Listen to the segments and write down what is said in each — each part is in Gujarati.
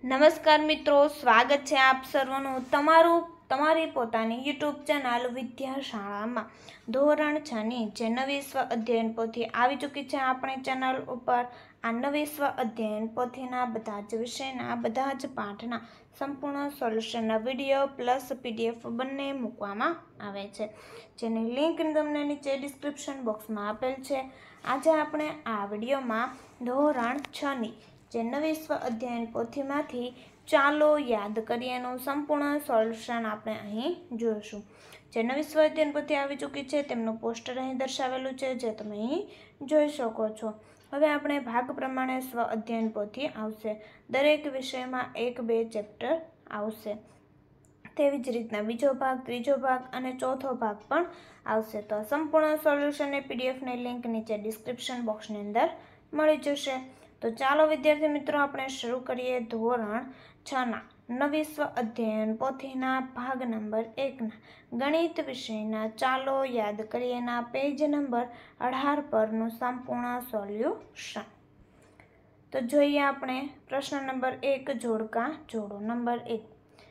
નમસ્કાર મિત્રો, સ્વાગત છે આપ સર્વનું તમારી પોતાની યુટ્યુબ ચેનલ વિદ્યાશાળામાં ધોરણ 6ની જે નવી સ્વ અધ્યયન પોથી આવી ચૂકી છે આપણી ચેનલ ઉપર। આ નવી સ્વ અધ્યયન પોથીના બધા જ વિષયના બધા જ પાઠના સંપૂર્ણ સોલ્યુશનના વિડીયો પ્લસ PDF બંને મૂકવામાં આવે છે, જેની લિંક તમને નીચે ડિસ્ક્રિપ્શન બોક્સમાં આપેલ છે। આજે આપણે આ વિડીયોમાં ધોરણ 6ની જે નવી સ્વ અધ્યયન પોથીમાંથી ચાલો યાદ કરીએનું સંપૂર્ણ સોલ્યુશન આપણે અહીં જોઈશું। જે નવી સ્વ અધ્યયન પોથી આવી ચૂકી છે તેમનું પોસ્ટર અહીં દર્શાવેલું છે, જે તમે અહીં જોઈ શકો છો। હવે આપણે ભાગ પ્રમાણે સ્વ અધ્યયન પોથી આવશે, દરેક વિષયમાં 1-2 ચેપ્ટર આવશે। તેવી જ રીતના બીજો ભાગ, ત્રીજો ભાગ અને ચોથો ભાગ પણ આવશે। તો સંપૂર્ણ સોલ્યુશનની PDFની લિંક નીચે ડિસ્ક્રિપ્શન બોક્સની અંદર મળી જશે। તો ચાલો વિદ્યાર્થી મિત્રો, આપણે શરૂ કરીએ ધોરણ 6ના નવી સ્વ અધ્યયન પોથીના ભાગ નંબર 1ના ગણિત વિષયના ચાલો યાદ કરીએના પેજ નંબર 18 પરનું સંપૂર્ણ સોલ્યુશન। તો જોઈએ આપણે પ્રશ્ન નંબર 1, જોડકા જોડો। નંબર 1,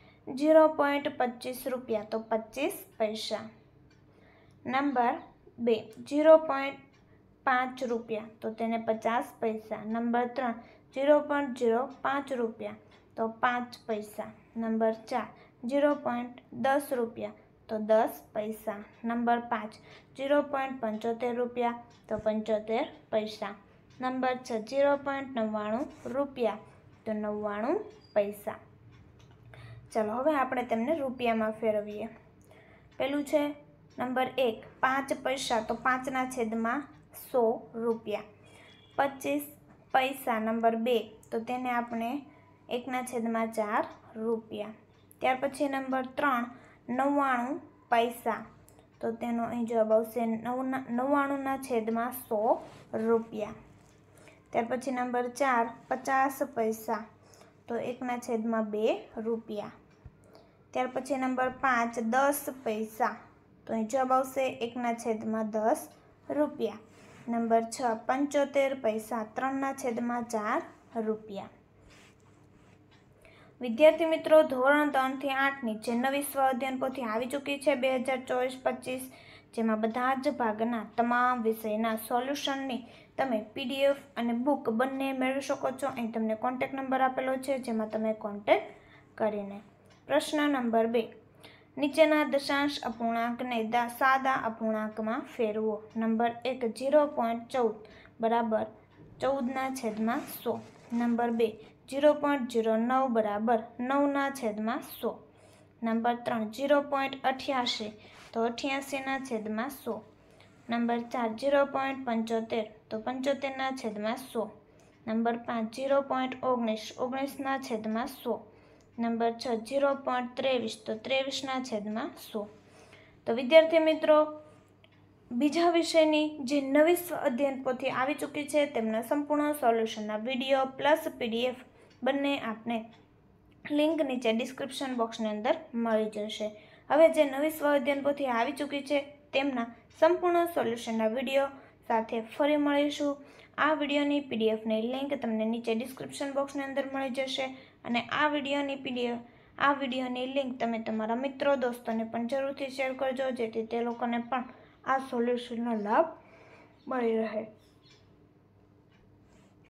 0.25 રૂપિયા તો 25 પૈસા। નંબર 2, 0.5 રૂપિયા તો તેને 50 પૈસા। નંબર 3, 0.05 રૂપિયા તો 5 પૈસા। નંબર 4, 0.10 રૂપિયા તો 10 પૈસા। નંબર 5, 0.75 રૂપિયા તો 75 પૈસા। નંબર 6, 0.99 રૂપિયા તો 99 પૈસા। ચાલો હવે આપણે તેમને રૂપિયામાં ફેરવીએ। પેલું છે નંબર 1, 5 પૈસા તો 5 ના છેદમાં 100 રૂપિયા। 25 પૈસા નંબર 2 તો તેને આપણે 1 ના છેદમાં 4 રૂપિયા। ત્યાર પછી નંબર 3, 99 પૈસા તો તેનો અહીં જવાબ આવશે 99 ના છેદમાં 100 રૂપિયા। ત્યાર પછી નંબર 4, 50 પૈસા તો 1 ના છેદમાં 2 રૂપિયા। ત્યાર પછી નંબર 5, 10 પૈસા તો અહીં જવાબ આવશે 1 ના છેદમાં 10 રૂપિયા। નંબર 6, 75 પૈસા 3 ના છેદમાં 4 રૂપિયા। વિદ્યાર્થી મિત્રો, ધોરણ 3 થી 8ની જે નવી સ્વ અધ્યયન પોથી આવી ચૂકી છે 2024-25, જેમાં બધા જ ભાગના તમામ વિષયના સોલ્યુશનની તમે PDF અને બુક બંને મેળવી શકો છો। અહીં તમને કોન્ટેક્ટ નંબર આપેલો છે, જેમાં તમે કોન્ટેક્ટ કરીને પ્રશ્ન નંબર 2, નીચેના દશાંશ અપૂર્ણાંકને સાદા અપૂર્ણાંકમાં ફેરવો। નંબર 1, 0.14 બરાબર 14 ના છેદમાં 100। નંબર 2, 0.09 બરાબર 9 ના છેદમાં 100। નંબર 3, 0.88 તો 88 ના છેદમાં 100। નંબર 4, 0.75 તો 75 ના છેદમાં 100। નંબર 5, 0.19 19 ના છેદમાં 100। નંબર 6, 0.23 તો 23 ના છેદમાં 100। તો વિદ્યાર્થી મિત્રો, બીજા વિષયની જે નવી સ્વ અધ્યયન પોથી આવી ચૂકી છે તેમના સંપૂર્ણ સોલ્યુશનના વિડીયો પ્લસ PDF બંને આપને લિંક નીચે ડિસ્ક્રિપ્શન બોક્સની અંદર મળી જશે। હવે જે નવી સ્વ અધ્યયન પોથી આવી ચૂકી છે તેમના સંપૂર્ણ સોલ્યુશનના વિડીયો સાથે ફરી મળીશું। આ વિડીયોની PDFની લિંક તમને નીચે ડિસ્ક્રિપ્શન બોક્સની અંદર મળી જશે, અને આ વિડીયોની લિંક તમે તમારા મિત્રો દોસ્તોને પણ જરૂરથી શેર કરજો, જેથી તે લોકોને પણ આ સોલ્યુશનનો લાભ મળી રહે।